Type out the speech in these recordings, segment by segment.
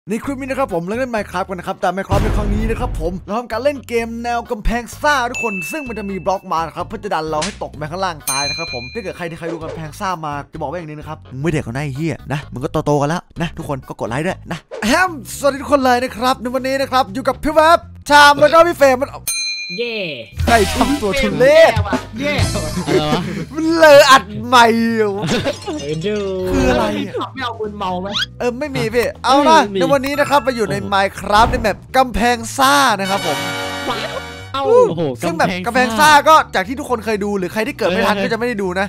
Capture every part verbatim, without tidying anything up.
ในคลิปนี้นะครับผมเราเล่น Minecraft กันนะครับแต่ Minecraft ในครั้งนี้นะครับผมเราทำการเล่นเกมแนวกำแพงซ่าทุกคนซึ่งมันจะมีบล็อกมาครับเพื่อจะดันเราให้ตกไปข้างล่างตายนะครับผมถ้าเกิดใครที่ใครดูกำแพงซ่ามาจะบอกว่าอย่างนี้นะครับมึงไม่เด็กกันได้เฮียนะมึงก็โตๆกันแล้วนะทุกคนก็กดไลค์ด้วยนะแฮมสวัสดีทุกคนเลยนะครับในวันนี้นะครับอยู่กับพี่แวบชามแล้วก็พี่เฟรมมันเย่ใครทำตัวทุเรศเย่มันเลยอัดใหม่ดูคืออะไรไม่เอาปืนเมาไหมเออไม่มีพี่เอาล่ะในวันนี้นะครับไปอยู่ใน Minecraft ในแมปกำแพงซ่านะครับผมเอาซึ่งแบบกำแพงซ่าก็จากที่ทุกคนเคยดูหรือใครที่เกิดไม่ทันก็จะไม่ได้ดูนะ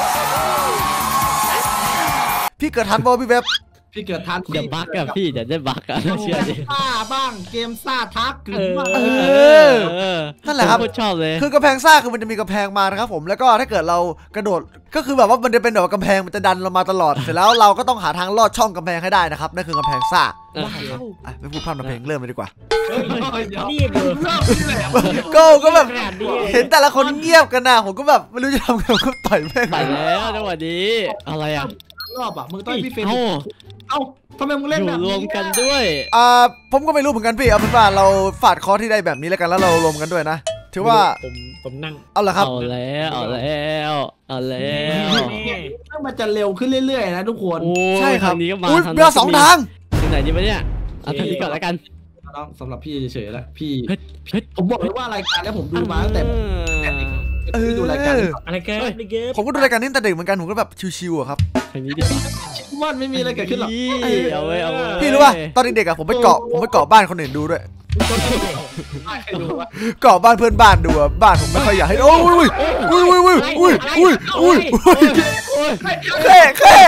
พี่เกิดทันบอพี่เว็บพี่เกิดทันอย่าบักอะพี่อย่าได้บักอะเชื่อดิซ่าบ้างเกมซ่าทักกึ่งบ้างเออนั่นแหละครับชอบเลยคือกำแพงซ่าคือมันจะมีกำแพงมานะครับผมแล้วก็ถ้าเกิดเรากระโดดก็คือแบบว่ามันจะเป็นแบบกำแพงมันจะดันเรามาตลอดเสร็จแล้วเราก็ต้องหาทางลอดช่องกำแพงให้ได้นะครับนั่นคือกำแพงซ่าไม่พูดพร่ำทำเพลงเริ่มเลยดีกว่านี่เบอร์ก็ก็แบบเห็นแต่ละคนเงียบกันนะผมก็แบบไม่รู้จะทำไงก็ต่อยแม่งไปแล้วจังหวะนี้อะไรอะรอบอะมึงต้องพี่เฟรมเอ้าทำไมมึงเล่นแบบรวมกันด้วยอ่าผมก็ไม่รู้เหมือนกันพี่เอาเป็นว่าเราฝาดคอที่ได้แบบนี้แล้วกันแล้วเรารวมกันด้วยนะถือว่าผมผมนั่งเอาละครับเอาแล้วเอาแล้วเอาแล้วถ้ามันจะเร็วขึ้นเรื่อยๆนะทุกคนใช่ครับนี้ก็มาทางนี้สองทางที่ไหนดีวะเนี่ยเอาทางนี้ก่อนแล้วกันน้องสำหรับพี่เฉยๆแล้วพี่ผมบอกเลยว่ารายการนี้ผมดูมาตั้งแต่ดูรายการอะไรกันผมก็ดูรายการนี้ตั้งแต่เด็กเหมือนกันผมก็แบบชิวๆอะครับทางนี้ดีกว่ามันไม่มีอะไรเกิดขึ้นหรอกเอาไว้เอาไว้พี่รู้ป่ะตอนเด็กๆอะผมไปเกาะผมไปเกาะบ้านคนอื่นดูด้วยเกาะบ้านเพื่อนบ้านดูอะบ้านผมไม่ค่อยอยากให้โอ้ยอุ้ยอุ้ยอุ้ยอุ้ยอุ้ยอุ้ยอุ้ยแค่แค่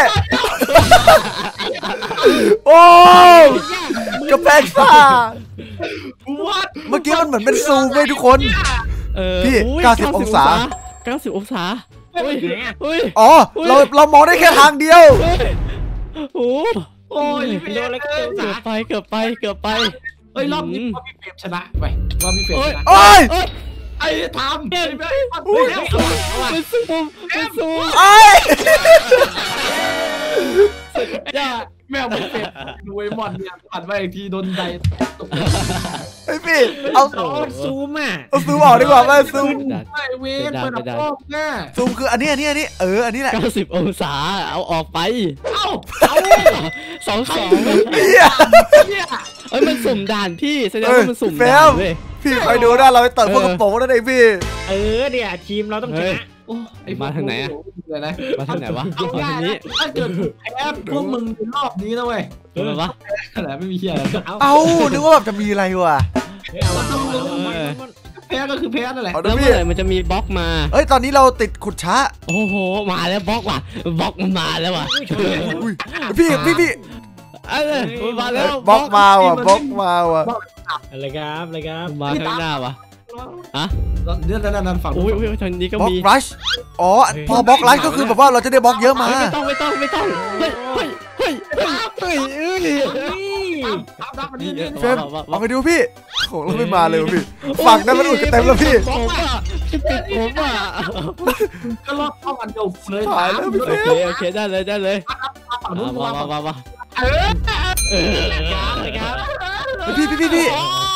โอ้กระแพงซ่าเมื่อกี้มันเหมือนเป็นซูมเลยทุกคนพี่เก้าสิบองศาเก้าสิบองศาอ๋อเราเรามองได้แค่ทางเดียวโอ้โอ้ยเกือบไปเกือบไปเกือบไปเฮ้ยรอบนี้ว่าพี่เฟรมชนะไปว่าพี่เฟรมชนะโอ้ยไอ้ทำเฮ้ยเป็นซูมเป็นซูมไอ้ย่าแมวพี่เฟรมดูไอ้มอนเนี่ยผ่านไปอีกทีโดนใจไอ้พี่เอาซูมอ่ะเอาซูมออกดีกว่าไหมซูมไอเวนเปิดอัพกล้องแน่ซูมคืออันนี้อันนี้อันนี้เอออันนี้แหละเก้าสิบองศาเอาออกไปเอ้าเอาสองสองเนี่ยเอ้ยมันสุ่มด่านพี่แสดงว่ามันสุ่มด่านเลยพี่ไปดูนะเราไปเติมพวกกระโปรงนั่นเองพี่เออเนี่ยทีมเราต้องชนะไอ้มาทางไหนอะมาทางไหนวะเอาทางนี้ถ้าเกิดแพ้พวกมึงในรอบนี้นะเว้ยเออวะอะไรไม่มีเหี้ยเอ้านึกว่าแบบจะมีอะไรวะแพ้ก็คือแพ้นั่นแหละแล้วเมื่อไหร่มันจะมีบล็อกมาเอ้ยตอนนี้เราติดขุดช้าโอ้โหมาแล้วบล็อกว่ะบล็อกมันมาแล้วว่ะพี่พี่พี่อะไรมาแล้วบล็อกมาว่ะบล็อกมาว่ะอะไรครับอะไรครับมาข้างหน้าว่ะฮะเรื่องนั้นนั้นฝั่งอุ้ยอุ้ยทางนี้ก็มีบล็อกรัชอ๋อพอบล็อกรัชก็คือแบบว่าเราจะได้บล็อกเยอะมาไม่ต้องไม่ต้องไม่ต้องเฮ้ยเฮ้ยเฮ้ยเฮ้ยเฮ้ยเฟรมเอาไปดูพี่โหเราไม่มาเลยพี่ฝั่งนั้นมันอุดกันเต็มแล้วพี่ผมอ่ะติดผมอ่ะก็รอดเข้ากันเดียวเลยถ่ายแล้วพี่เฟรมโอเคโอเคได้เลยได้เลยมามามามาเออเออครับพี่พี่พี่พี่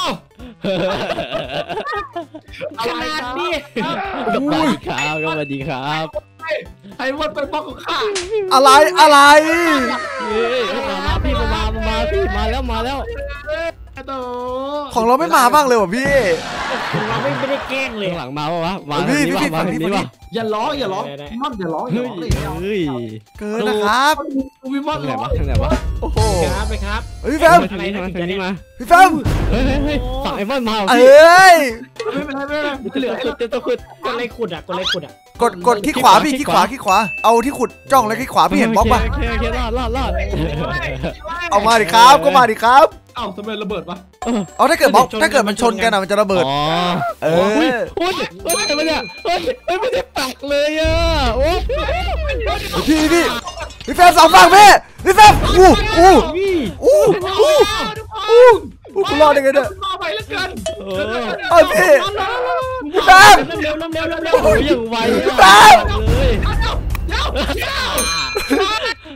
อะไรนี่ก็มาดีครับก็มาดีครับไอ้วันเป็นบล็อกของข้าอะไรอะไรมามาพี่มามามาพี่มาแล้วมาแล้วของเราไม่มาบ้างเลยว่ะพี่ของเราไม่ได้แกล้งเลยหลังมาป่ะวะมาพี่พี่พี่ฝั่งนี้ป่ะอย่าร้องอย่าร้องมั่นอย่าร้องอย่าร้องเลยเฮ้ยเกินนะครับวิมอนทางไหนวะทางไหนวะโอ้โหครับไปครับพี่แฟมทางนี้ทางนี้มาพี่แฟมเฮ้ยเฮ้ยฝั่งไอ้บอลมาเอ้ยไม่เป็นไรไม่เป็นไรเหลือขุดเต็มตัวขุดกดอะไรขุดอ่ะกดอะไรขุดอ่ะกดกดที่ขวาพี่ที่ขวาที่ขวาเอาที่ขุดจ้องแล้วที่ขวาพี่เห็นบล็อกป่ะโอเคโอเครอดรอดรอดเอามาดิครับก็มาดิครับเอ้าทำไมระเบิดวะเอาถ้าเกิดบล็อกถ้าเกิดมันชนกันอ่ะมันจะระเบิดอ๋อเออโอ้ยโอ้ยอะไรเนี่ยเฮ้ยไม่ได้ปักเลยอ่ะโอ้พี่พี่พี่แฟมสองฝั่งพี่พี่แฟมอู้อู้อู้อู้อู้อู้กูรอดได้ไงเนี่ยมาไปแล้วกันเออพี่พี่แฟมเร็วเร็วเร็วเร็วโอ้ยยังไวพี่แฟมเลยเร็วเร็ว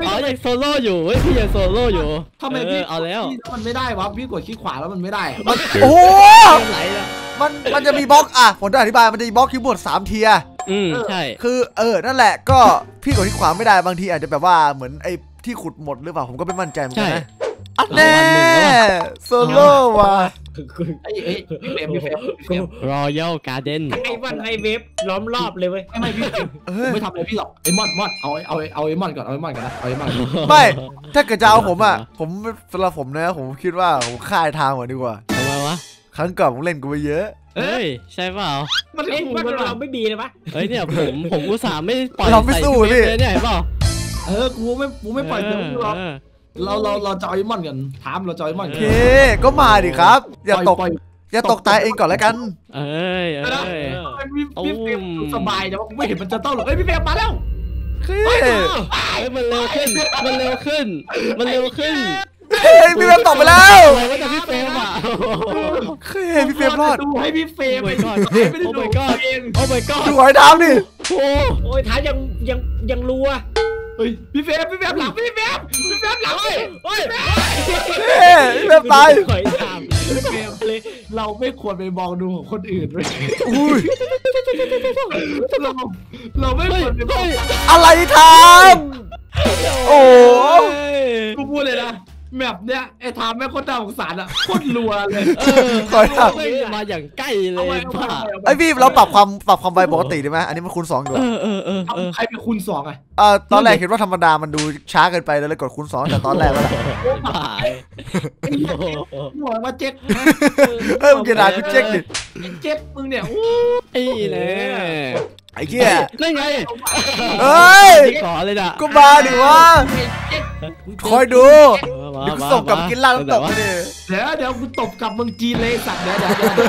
อ๋อยังโซโล่อยู่เฮ้ยพี่ยังโซโล่อยู่ทำไมพี่เอาแล้วมันไม่ได้วะพี่กดคลิกขวาแล้วมันไม่ได้มันโอ้ไหลแล้วมันมันจะมีบล็อกอ่ะผมจะอธิบายมันจะมีบล็อกคีย์บอร์ดสามเทียร์อืมใช่คือเออนั่นแหละก็พี่กดที่ขวาไม่ได้บางทีอาจจะแบบว่าเหมือนไอ้ที่ขุดหมดหรือเปล่าผมก็ไม่มั่นใจเหมือนกันนะอันแน่โซโล่ว่ะไอ้ไอ้พี่เฟรมพี่เฟรมพี่เฟรมรอยัลการ์เด้นไอ้วันไอ้เว็บล้อมรอบเลยเว้ยไม่ไม่พี่เฟรมไม่ทำอะไรพี่หรอกไอ้มอนมอนเอาเอาเอาไอ้มอนก่อนเอาไอ้มอนก่อนนะเอาไอ้มอนไม่ถ้าเกิดจะเอาผมอ่ะผมสำหรับผมนะผมคิดว่าผมฆ่าไอ้ทางก่อนดีกว่าทำไมวะครั้งก่อนผมเล่นกูไปเยอะเฮ้ยใช่เปล่ามันเอ้ยคู่ว่ากันเราไม่ดีเลยปะเฮ้ยเนี่ยผมผมอุตส่าห์ไม่ปล่อยเราไม่สู้พี่เลยเนี่ยเห็นเปล่าเออกูไม่กูไม่ปล่อยเธอหรอกเออเราเราเราจะเอาไอ้มอนกันถามเราจะเอาไอ้มอนโอกันเคก็มาดิครับ อย่าตกปล่อยอย่าตกตายเองก่อนแล้วกันเอ้ยปล่อยเอ้ยทำไมพี่พี่เฟรมสบายแต่ว่าไม่เห็นมันจะต้องหรอกเอ้ยพี่เฟรมมาแล้วเฮ้เฮ้ยมันเร็วขึ้นมันเร็วขึ้นมันเร็วขึ้นยพี่เฟรมตกไปแล้วอะไรวะแต่พี่เฟรมอ่ะเฮ้ยพี่เฟรมรอดดูให้พี่เฟรมโอ้ my god ไม่ได้โอ้ดู my god เองโอ้ my god ดูหอยทางดิโอ้โอ้ยท้ายยังยังยังรัวเฮ้ยพี่เฟรมพี่เฟรมหลังพี่เฟรมพี่เฟรมหลังเลยโอ้ยเฮ้ยพี่เฟรมตายถอยตามพี่เฟรมเลยเราไม่ควรไปมองดูของคนอื่นเลยอุ้ยเราเราไม่เฮ้ยควรไปมองเฮ้ยอะไรทำโอ้กูพูดเลยนะแมปเนี้ยไอ้ทามแม่งโคตรน่าสงสารอ่ะโคตรรัวเลยเออหอยทางเฮ้ยมาอย่างใกล้เลเอายไว้เอาไว้บ้าเอาไว้ไอพี่เราปรับความปรับความไวปกติได้ไหมอันนี้มันคูณสองอยู่เออเออเออเออใครเป็นคูณสองอ่ะเอ่อตอนแรกเห็นว่าธรรมดามันดูช้าเกินไปเลยกดคูณสองแต่ตอนแรกแล้วแหละบ้าไอ้เหี้ยหัวมาเจ๊กเออมึงจะด่ากูเจ๊กดิเจ๊กมึงเนี่ยอู้ไอ้แน่ไอ้เหี้ยนั่นไงเฮ้ยขอเลยนะก็มาดิวะเจ๊กคอยดูมาเดี๋ยวกูส่งกลับกินเหล้าน้ำตกไปดิเดี๋ยวเดี๋ยวกูตบกลับเมืองจีนเลยสัตว์เดี๋ยวเดี๋ยวเดี๋ยว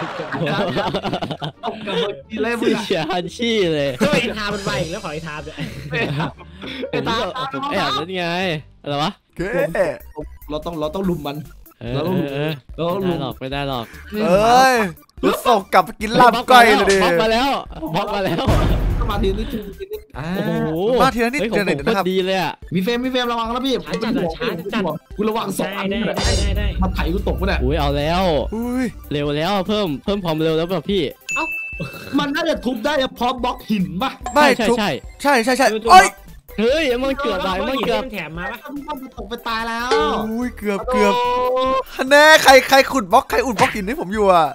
ตบกลับเมืองจีนเลยมึงเสียฮันชี่เลยก็ไอ้ทามมันไปอีกแล้วขอไอ้ทามเนี่ยไอ้ตาผมแอบนั่นไงอะไรวะโอเคเราต้องเราต้องลุมมันเออเออเราต้องไม่ลุได้มหรอกไม่ได้หรอกเอ้ยกูส่งกลับกินลาบก้อยเลยดิบล็อกมาแล้วบล็อกมาแล้วมาทีนิดทีนิดอ่าโอ้โหมาทีละนิดเฮ้ยขทีองละผนิมดโคนะครับตรดีเลยอ่ะมีเฟรมมีเฟรมระวังนะพี่กูระวังสองได้อันได้นี่แหละได้ได้ได้มาไถกูตกวะเนี่ยอุ้ยเอาแล้วอุ้ยเร็วแล้วเพิ่มเพิ่มความเร็วแล้วป่ะพี่มันน่าจะทุบได้พร้อมบล็อกหินป่ะไม่ใช่ทุกใช่ใช่ใช่ใช่เอ้ยเฮ้ยมันเกือบไปมันเกือบมันแถมมาปะมันตกไปตายแล้วอุ้ยเกือบเกือบแน่ใครใครขุดบล็อกใครอุดบล็อกหินให้ผมอยู่อ่ะ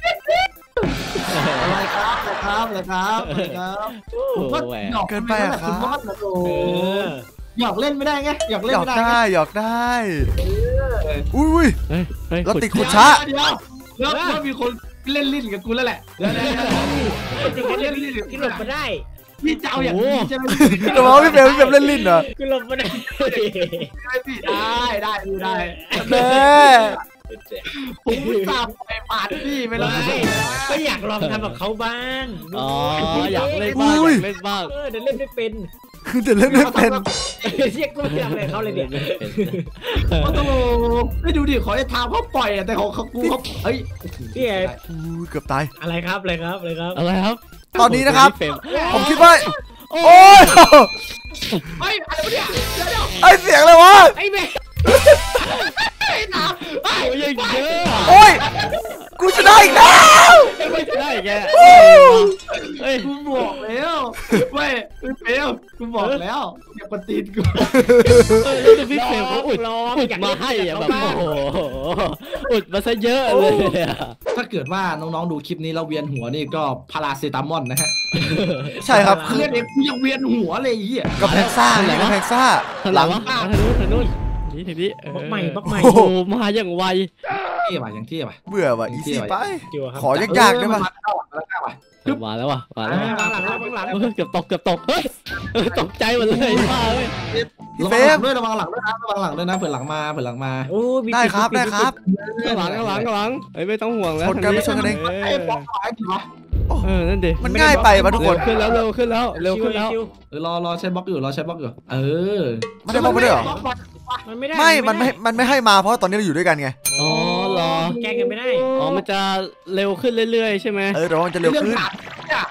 อะไรครับอะไรครับอะไรครับอะไรครับโอ้โหแหวหยอกคุณมอดนะโอ้เออหยอกเล่นไม่ได้ไงหยอกหเล่นยอกไม่ได้ได้หยอกได้อุ้ยอุ้ยเฮ้ยเฮ้ยเราติดขุขุดช้าเดี๋ยวแล้วแล้วมีคนเล่นลิ้นกับกูแล้วแหละแล้วจะเล่นกินหลบมาได้พี่จะเอาอย่างนี้ใช่ไหมจะบอกว่าพี่เฟรมพี่เฟรมเล่นลิ้นเหรอกินหลบมาได้พี่ได้ได้ดูได้แน่ผมสาบไปผ่านพี่ไปเลยก็อยากลองทำกับเขาบ้างอ๋ออยากเล่นบ้างอยากเล่นบ้างเออเดี๋ยวเล่นไม่เป็นแต่เล่นไม่เป็นเรียกก็ไม่ทำอะไรเขาเลยเนี่ยโอ้โหไม่ดูดิขอให้ทามเขาปล่อยแต่ของเขากูเขาเฮ้ยพี่เอ๋อุ้ยเกือบตายอะไรครับอะไรครับอะไรครับอะไรครับตอนนี้นะครับเฟรมผมคิดว่าโอ้โอ้ยเฮ้ยอะไรวะเนี่ยเดี๋ยวเดี๋ยวไอเสียงเลยวะไอ้แม่ไอ้ทามโอ้ยยังเยอะโอ้ยกูชนะอีกแล้วไม่ได้แกเฮ้ยกูบอกแล้วไม่ไม่เฟลกูบอกแล้วอย่าปฏิทินกูเออแล้วพี่เฟรมเขาอุดอุดมาให้อะแบบโอ้โหอุดมาซะเยอะเลยอะถ้าเกิดว่าน้องๆดูคลิปนี้เราเวียนหัวนี่ก็พาราเซตามอลนะฮะใช่ครับเรียกเด็กกูยังเวียนหัวเลยไอ้เหี้ยกำแพงซ่าไงกำแพงซ่าหลังทางนู้นทางนู้นนี่ทีนี้บล็อกใหม่บล็อกใหม่โอ้โหมาอย่างไวเท่ป่ะยังเท่ป่ะเบื่อว่ะอีซี่ไปจิ๋วครับขอยากๆได้ปะมาแล้วอ่ะมาแล้วอ่ะมาแล้วว่ะมาแล้วข้างหลังข้างหลังเฮ้ยเกือบตกเกือบตกเฮ้ยตกใจหมดเลยบ้าเว้ยระวังหลังด้วยระวังหลังด้วยนะระวังหลังด้วยนะเผื่อหลังมาเผื่อหลังมาโอ้ได้ครับได้ครับข้างหลังข้างหลังข้างหลังเฮ้ยไม่ต้องห่วงแล้วชนกันไม่ชนกันเองไอ้บล็อกหายดิวะเออนั่นดิมันง่ายไปปะทุกคนเร็วขึ้นแล้วเร็วขึ้นแล้วเร็วขึ้นแล้วเออรอรอใช้บล็อกอยู่รอใช้บล็อกอยู่เออมันได้บล็อกไม่ได้เหรอมันไม่ได้ไม่ มันไม่ มันไม่ให้มาเพราะตอนนี้เราอยู่ด้วยกันไงอ๋อรอแกงกันไม่ได้อ๋อมันจะเร็วขึ้นเรื่อยๆใช่ไหมเออเดี๋ยวมันจะเร็วขึ้นเนี่ย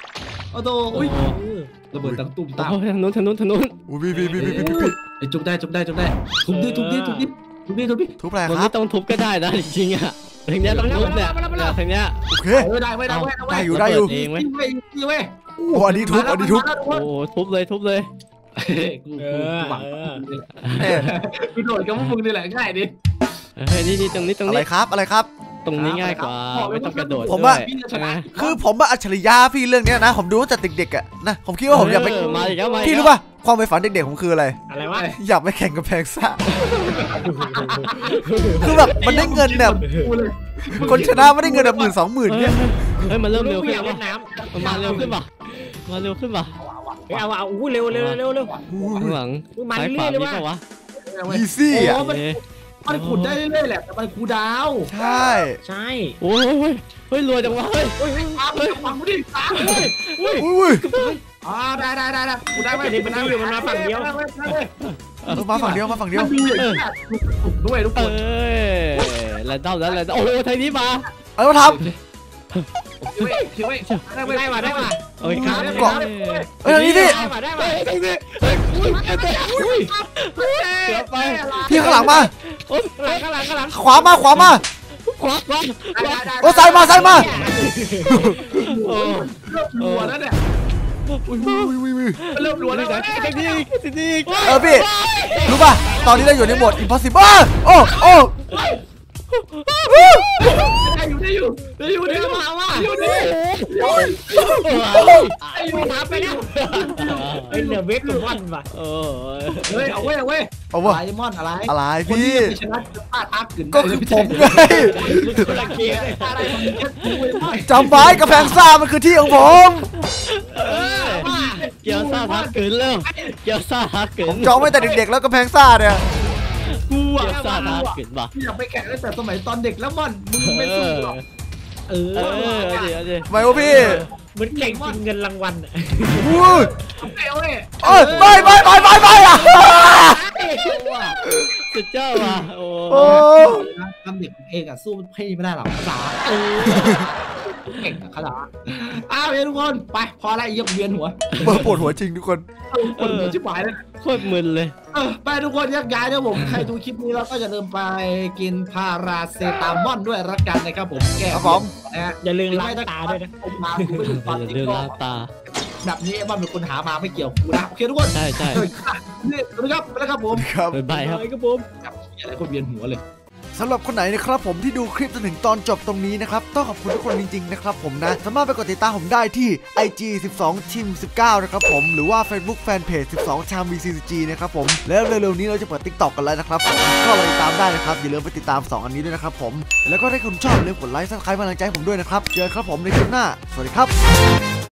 โอ้โหอุ้ยระเบิดตั้งตุ้มตามโอ้ทางนู้นทางนู้นทางนู้นอู้พี่พี่พี่พี่พี่พี่ไอ้จุกได้จุกได้จุกได้ทุบดิทุบดิทุบดิทุบดิทุบดิทุบอะไรมันครัไม่บต้องทุบก็ได้นะจริงๆอ่ะทางเนี้ยต้องทุบเนี่ยทางเนี้ยโอเคไม่ได้ไม่ได้ไม่ได้ได้อยู่ได้อยู่เองไหมเว้ยนี่เว้ยโอ้อันนี้ทุบอันนี้ทุบโอ้ทุบเลยทุบเลยกูเออหวังเออเอ๊ะกูโดดกับพวกมึงนี่แหละง่ายดิเฮ้ยนี่นี่ตรงนี้ตรงอะไรนี้ครับอะไรครับตรงนี้ง่ายกว่าไม่ต้องกระโดดผมว่าด้วยนะคือผมว่าอัจฉริยะพี่เรื่องเนี้ยนะผมดูตั้งแต่เด็กๆอ่ะนะผมคิดว่าผมอยากไปเออมาอีกแล้วมาอีกพี่แล้วรู้ป่ะความไปฝันเด็กๆผมคืออะไรอะไรวะอยากไปแข่งกับแพงซ่าคือแบบมันได้เงินแบบกูเลยคนชนะไม่ได้เงินแบบหมื่นสองหมื่นเนี่ยเฮ้ยมันเริ่มเร็วกูขึ้อน ยากแล้วเล่นน้มันมาเร็วขึ้นป่ะมาเร็วขึ้นป่ะำเฮ้ยเอาเอาอู้เร็วเร็วเร็วเร็วข้างหลังอุ๊ยมาซ้ายเรื่ขวาอยๆเลยมีว่ะเปล่าวะอีซี่อ่ะมันมันขุดได้เรื่อยๆแหละแต่มันคูดาวใช่ใช่โอ้ยเฮ้ยเฮ้ยรวยจังวะเฮ้ยโอ้ยตามฟังกูดิตามเลยอุ้ยอุ้ยอ่าได้ได้ได้ได้กูได้ไหมเออมาฝั่งเดียวมาฝั่งเดียวมันดูอย่างนี้ด้วยทุกคเอ้นยแรนดอมแล้วแรนดอมโอ้โหทางนี้มาเออทคิวเว้ยคิวเว้ยได้ไหมได้ว่ะได้ว่ะโอ้ยครับำเอ้ยนี่พี่ได้ว่ะได้ว่ะทางนี้เกือบไปพี่ข้างหลังมาโอ้ยข้างหลังข้างหลังข้างหลังขวามาขวามาขวาขวาโอ้ซ้ายมาซ้ายมาโอ้เริ่มรัวแล้วเนี่ยอุ้ยอุ้ยอุ้ยอุ้ยเริ่มรัวแล้วทางนี้ทางนี้ทางนี้เออพี่รู้ป่ะตอนนี้เราอยู่ในโหมด impossible โอ้โอ้ได้อยู่ได้อยู่ได้อยู่ได้อยู่มาว่ะอยู่ได้ไอ้ไม่ทับไปนะไอ้เหลือเวกกับวันว่ะโอ้ยเฮ้ยเอาเว้ยเอาเว้ยเอาวะไลมอนอะไรอะไรคนพี่ที่ชนะจะพลาดทักขึ้นก็คือผมไงคนละเกมอะไรของเนี่ยจำไว้กระแพงซ่ามันคือที่ของผมเกียวซ่าทักกึนเร็วเกียวซ่าทักกึผนมจองไว้แต่เด็กๆแล้วกระแพงซ่าเนี่ยกูเกีอ่ะยวซ่าทักกึนป่ะอยากไปแข่งตั้งแต่สมัยตอนเด็กแล้วมอนมึงไม่สู้หรอกเออเออเดี๋ยวเดี๋ยวไม่วะพี่เหมือนแข่งกินเงินรางวัลอ่ะอุ้ยเอาเว้ยเอ้ยไม่ไม่ไม่ไม่ไม่อะสุดยอดว่ะโอ้โอ้ทำเด็กเองอ่ะสู้พี่ไม่ได้หรอกภาษาเก่งอะขนาดอ้าวเฮ้ยทุกคนไปพอละอีกเวียนหัวปวดหัวจริงทุกคนปวดหัวชิบหายเลยโคตรมึนเลยเออไปทุกคนแยกย้ายนะผมใครดูคลิปนี้แล้วก็อย่าลืมไปกินพาราเซตามอนด้วยรักกันนะครับผมแก้ครับผมนะฮะอย่าลืมล้างตาด้วยนะผมมาผมไม่ถึงตอนอย่านี้ลืมก็ล้างตาแบบนี้มันเป็นคนหามาไม่เกี่ยวกูนะโอเคทุกคนใช่ใช่เออนี่นะครับไปแล้วครับผมครับบ๊ายบายครับไอ้กระผมกับอะไรคนเวียนหัวเลยสำหรับคนไหนนะครับผมที่ดูคลิปจนถึงตอนจบตรงนี้นะครับต้องขอบคุณทุกคนจริงๆนะครับผมนะสามารถไปกดติดตามผมได้ที่ ไอ จี สิบสอง ทีม สิบเก้า นะครับผมหรือว่า Facebook Fanpage สิบสอง ชาม วี ซี ซี จี นะครับผมแล้วเร็วๆนี้เราจะเปิด TikTok กันแล้วนะครับผมก็ไปติดตามได้นะครับอย่าลืมไปติดตามสองอันนี้ด้วยนะครับผมแล้วก็ถ้าคุณชอบอย่าลืมกดไลค์ซับสไครป์กำลังใจให้ผมด้วยนะครับเจอกันครับผมในคลิปหน้าสวัสดีครับ